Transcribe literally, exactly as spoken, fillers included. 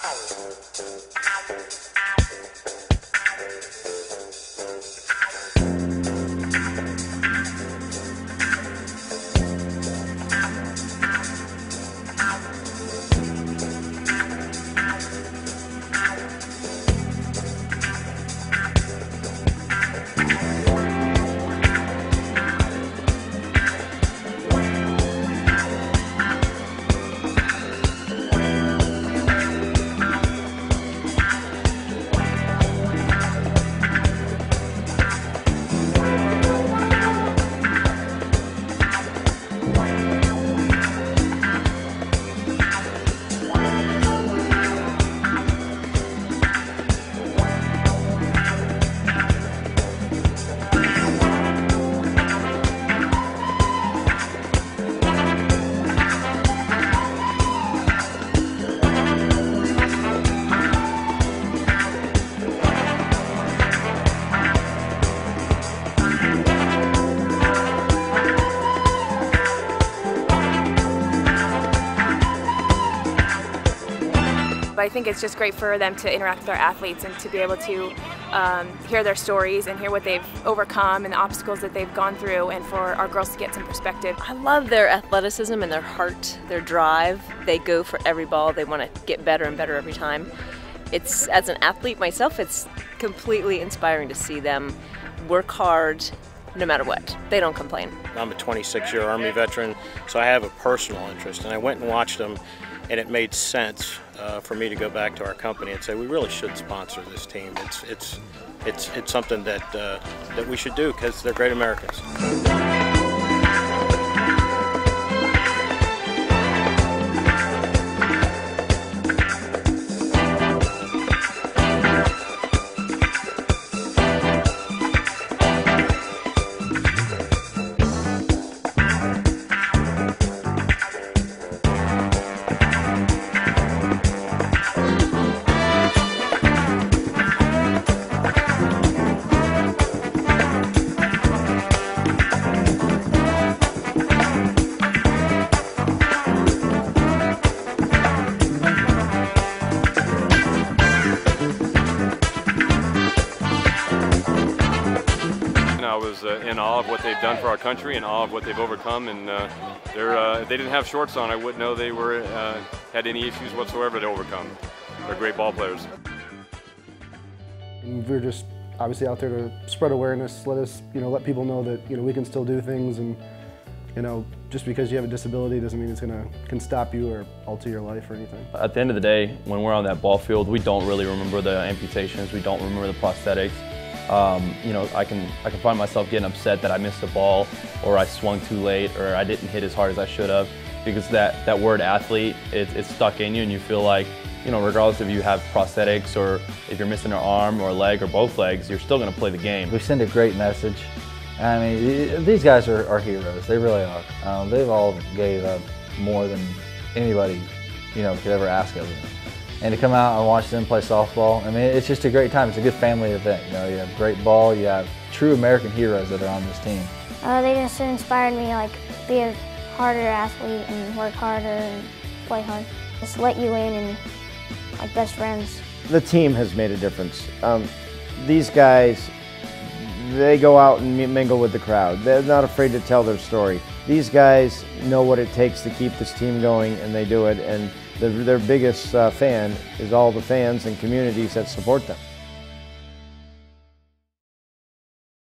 But I think it's just great for them to interact with our athletes and to be able to um, hear their stories and hear what they've overcome and the obstacles that they've gone through, and for our girls to get some perspective. I love their athleticism and their heart, their drive. They go for every ball. They want to get better and better every time. It's, as an athlete myself, it's completely inspiring to see them work hard no matter what. They don't complain. I'm a twenty-six year Army veteran, so I have a personal interest, and I went and watched them, and it made sense uh, for me to go back to our company and say we really should sponsor this team. It's it's it's it's something that uh, that we should do because they're great Americans. I was uh, in awe of what they've done for our country, in awe of what they've overcome, and uh, they're, uh, if they didn't have shorts on, I wouldn't know they were uh, had any issues whatsoever to overcome. They're great ball players. We're just obviously out there to spread awareness, let us, you know, let people know that, you know, we can still do things, and, you know, just because you have a disability doesn't mean it's gonna can stop you or alter your life or anything. At the end of the day, when we're on that ball field, we don't really remember the amputations, we don't remember the prosthetics. Um, you know, I can I can find myself getting upset that I missed a ball, or I swung too late, or I didn't hit as hard as I should have, because that that word athlete, it, it's stuck in you, and you feel like, you know, regardless if you have prosthetics or if you're missing an arm or a leg or both legs, you're still going to play the game. We send a great message. I mean, these guys are, are heroes. They really are. Um, they've all gave up more than anybody, you know, could ever ask of them. And to come out and watch them play softball, I mean, it's just a great time. It's a good family event. You know, you have great ball, you have true American heroes that are on this team. Uh, they just inspired me to, like, be a harder athlete and work harder and play hard. Just let you in and, like, best friends. The team has made a difference. Um, these guys, they go out and mingle with the crowd. They're not afraid to tell their story. These guys know what it takes to keep this team going, and they do it. And the, their biggest uh, fan is all the fans and communities that support them.